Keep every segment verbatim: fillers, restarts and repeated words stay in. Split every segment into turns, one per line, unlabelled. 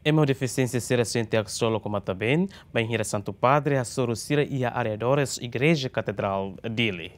Emo deficiência será sente a solo como também, bem hira Santo Padre a sorocira e a arredores Igreja Catedral dele.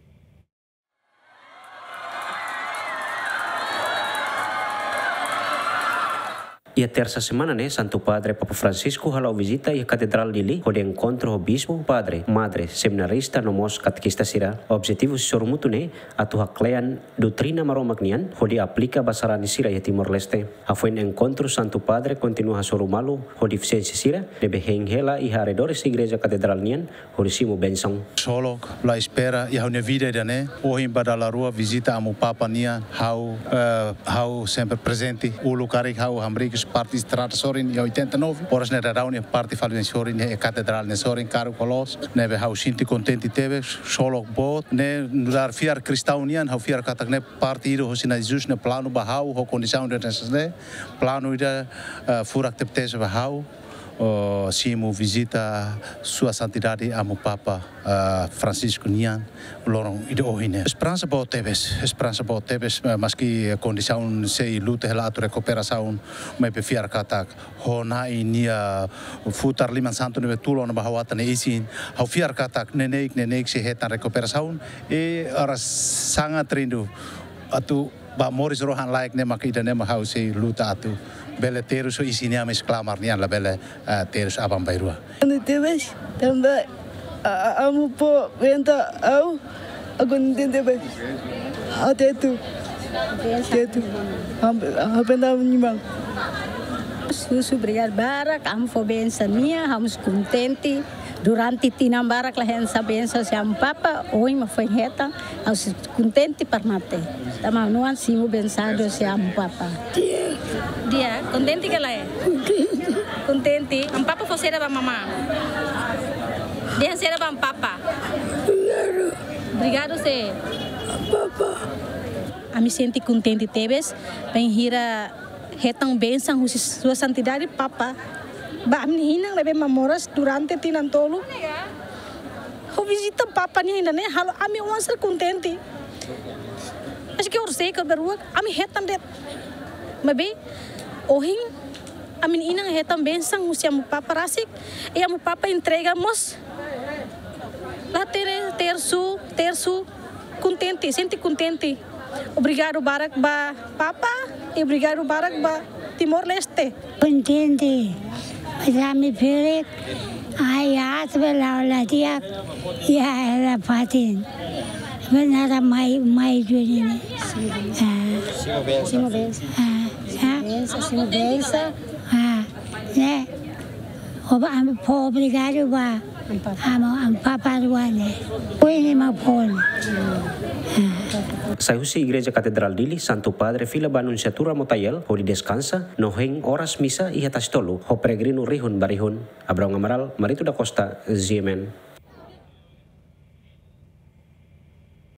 E a terça semana, né, Santo Padre Papa Francisco halau visita e a Catedral dele, onde encontra o bispo, padre, madre, seminarista, nomos catequista sira. O objetivo sormutu né, atu haklean doutrina maromagnian, onde aplica basarani sira ya Timor-Leste. Afuin encontro Santo Padre continua sorumalu, onde deficiência sira, debe henghela e arredores Igreja Catedral nian, onde simo bensong.
Solo la espera e a minha vida né, hoje badala rua visita a meu Papa nia, how uh, how sempre presente, o lugar que how hambricos parte estrada sorin e oitenta e nove horas na reunião parte falou sorin e catedral ne sorin caro colos neve how sinti contenti teve solo bot ne dar fiar cristão nian how fiar katak ne parte iro hosina Jesus ne plano bahau ho condição de ne plano ida furak teptes bahau o simo visita sua santidade a meu Papa uh, Francisco Nian lorong ide ohine esperança bo tebes esperança bo tebes mas que condição sei luta hela atu recuperação me pefiar katak hona inia futar liman santo ne tulo na bahawata ne isin hau fiar katak nenek nenek se hetan recuperação e ora sangat rindu atu ba moris rohan laik ne makida ne mahau sei luta atu bele terus isinya mes klamar nian la bele terus abang bairua.
Anu tebes tambah amu po venta au aku nintendo tebes. Ate tu. Ate tu. Apenda menyimbang.
Susu brigar barak, am fo bensa mia, hamos contente. Durante tinam barak lah hensa bensa siam papa, oi ma foi reta, aos contente parnate. Tama nuan simu bensado siam papa. Dia, contente que ela é? Contente. Am papa foi ser ba mamá. Dia ser ba papa. Obrigado se. Papa. A me senti contente tebes, bem hira hetang bensang husis sua santidade papa. Ba menina lebe mamoras durante tinan tolu. Ho visita papa ni ainda né? Halo ami onser contente. Acho que eu sei que berua ami hetan det. Mabe ohing amin inang hetan bensang musia mu papa rasik e amu papa entregamos. Lá ter terço, terço contente, sente contente. Obrigado barak ba papa e obrigado barak ba Timor-Leste.
Contente. Kami pilih ayat belaula dia ya la patin benar mai mai dunia ini
Simo bensa.
ah
Bensa, simo bensa.
ah ne oba am po obrigado ba am am papa duane ini ma pon
Sayusi Igreja Catedral dili, Santo Padre fila ba anunciatura motayel, ho di descansa, no heng oras misa ihatas tolu, ho peregrino rihun barihun. Abraham Amaral, Marito da Costa, Z M N.